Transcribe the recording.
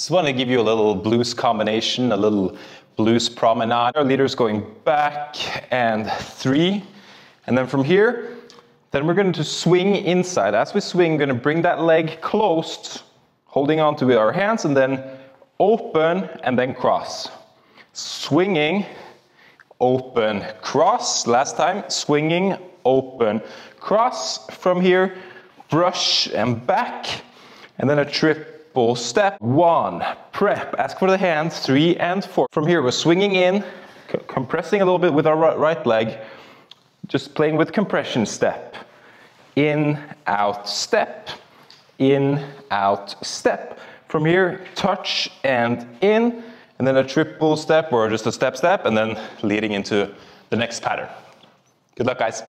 Just want to give you a little blues combination, a little blues promenade. Our leader's going back and 3. And then from here, then we're going to swing inside. As we swing, we're going to bring that leg closed, holding on to with our hands, and then open and then cross. Swinging, open, cross. Last time, swinging, open, cross. From here, brush and back, and then a triple step. 1, prep, ask for the hand, 3 and 4. From here, we're swinging in, compressing a little bit with our right leg, just playing with compression step. In, out, step, in, out, step. From here, touch and in, and then a triple step or just a step, and then leading into the next pattern. Good luck, guys.